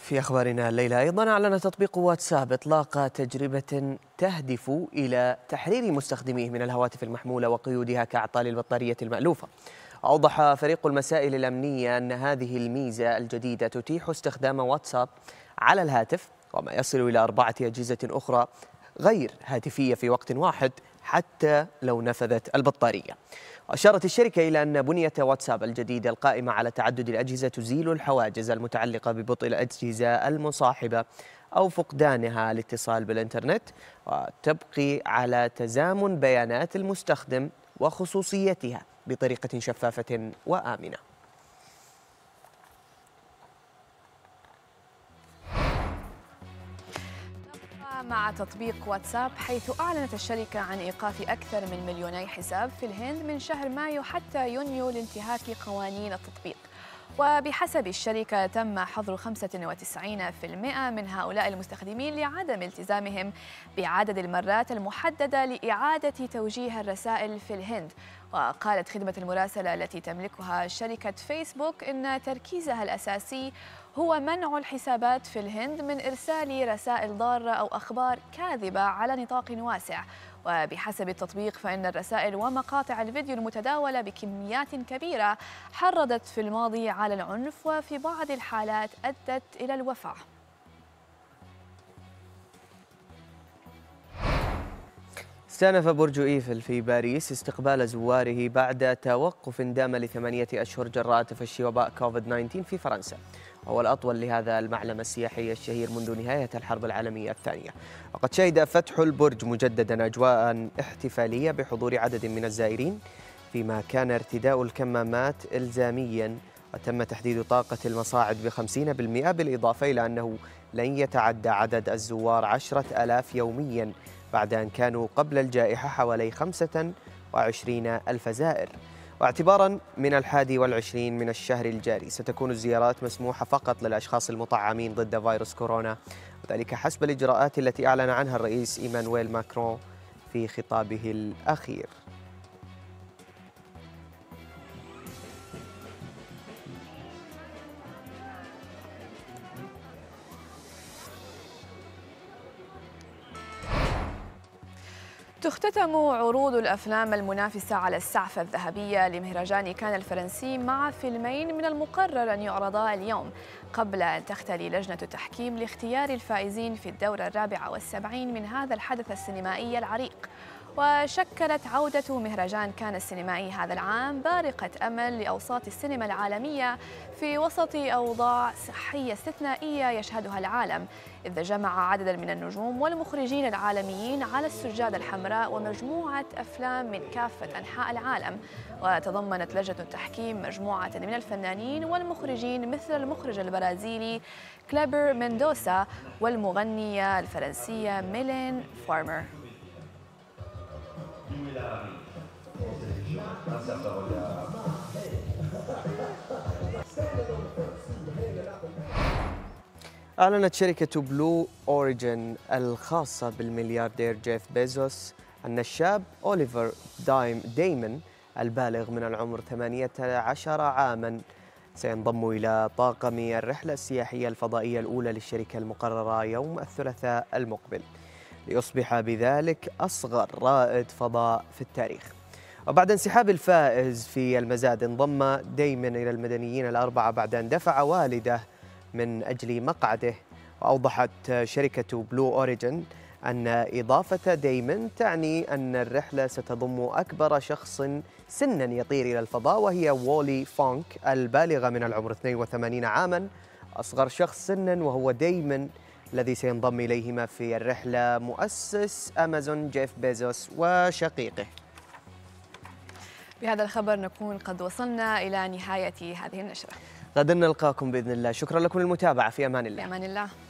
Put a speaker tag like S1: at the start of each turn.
S1: في أخبارنا الليلة أيضا أعلن تطبيق واتساب إطلاق تجربة تهدف إلى تحرير مستخدميه من الهواتف المحمولة وقيودها كأعطال البطارية المألوفة. أوضح فريق المسائل الأمنية أن هذه الميزة الجديدة تتيح استخدام واتساب على الهاتف وما يصل إلى 4 أجهزة أخرى غير هاتفية في وقت واحد حتى لو نفذت البطارية. وأشارت الشركة إلى أن بنية واتساب الجديدة القائمة على تعدد الأجهزة تزيل الحواجز المتعلقة ببطء الأجهزة المصاحبة أو فقدانها الاتصال بالإنترنت، وتبقي على تزامن بيانات المستخدم وخصوصيتها بطريقة شفافة وآمنة.
S2: مع تطبيق واتساب، حيث أعلنت الشركة عن إيقاف أكثر من 2 مليون حساب في الهند من شهر مايو حتى يونيو لانتهاك قوانين التطبيق. وبحسب الشركة تم حظر 95% من هؤلاء المستخدمين لعدم التزامهم بعدد المرات المحددة لإعادة توجيه الرسائل في الهند. وقالت خدمة المراسلة التي تملكها شركة فيسبوك إن تركيزها الأساسي هو منع الحسابات في الهند من إرسال رسائل ضارة أو أخبار كاذبة على نطاق واسع. وبحسب التطبيق فإن الرسائل ومقاطع الفيديو المتداولة بكميات كبيرة حرضت في الماضي على العنف وفي بعض الحالات أدت إلى الوفاة.
S1: استأنف برج إيفل في باريس استقبال زواره بعد توقف دام ل8 أشهر جراء تفشي وباء كوفيد-19 في فرنسا، وهو الأطول لهذا المعلم السياحي الشهير منذ نهاية الحرب العالمية الثانية. وقد شهد فتح البرج مجددا أجواء احتفالية بحضور عدد من الزائرين، فيما كان ارتداء الكمامات إلزاميا، وتم تحديد طاقة المصاعد ب50%، بالإضافة إلى أنه لن يتعدى عدد الزوار 10,000 يوميا بعد أن كانوا قبل الجائحة حوالي 25,000 زائر. واعتبارا من 21 من الشهر الجاري ستكون الزيارات مسموحة فقط للأشخاص المطعمين ضد فيروس كورونا، وذلك حسب الإجراءات التي أعلن عنها الرئيس إيمانويل ماكرون في خطابه الأخير.
S2: تختتم عروض الأفلام المنافسة على السعفة الذهبية لمهرجان كان الفرنسي مع فيلمين من المقرر أن يعرضا اليوم، قبل أن تختلي لجنة التحكيم لاختيار الفائزين في الدورة 74 من هذا الحدث السينمائي العريق. وشكلت عودة مهرجان كان السينمائي هذا العام بارقة أمل لأوساط السينما العالمية في وسط أوضاع صحية استثنائية يشهدها العالم، إذ جمع عددا من النجوم والمخرجين العالميين على السجادة الحمراء ومجموعة أفلام من كافة أنحاء العالم. وتضمنت لجنة التحكيم مجموعة من الفنانين والمخرجين مثل المخرج البرازيلي كليبر ميندوسا والمغنية الفرنسية ميلين فارمر.
S1: أعلنت شركة بلو أوريجين الخاصة بالملياردير جيف بيزوس أن الشاب أوليفر دايمون البالغ من العمر 18 عاماً سينضم إلى طاقم الرحلة السياحية الفضائية الأولى للشركة المقررة يوم الثلاثاء المقبل، ليصبح بذلك أصغر رائد فضاء في التاريخ. وبعد انسحاب الفائز في المزاد انضم دايمون إلى المدنيين الأربعة بعد أن دفع والده من أجل مقعده. وأوضحت شركة بلو أوريجين أن إضافة دايمون تعني أن الرحلة ستضم أكبر شخص سنا يطير إلى الفضاء، وهي وولي فونك البالغة من العمر 82 عاما، أصغر شخص سنا وهو دايمون الذي سينضم إليهما في الرحلة مؤسس أمازون جيف بيزوس وشقيقه.
S2: بهذا الخبر نكون قد وصلنا إلى نهاية هذه النشرة.
S1: غدا نلقاكم بإذن الله. شكرا لكم للمتابعة. في أمان الله.
S2: في أمان الله.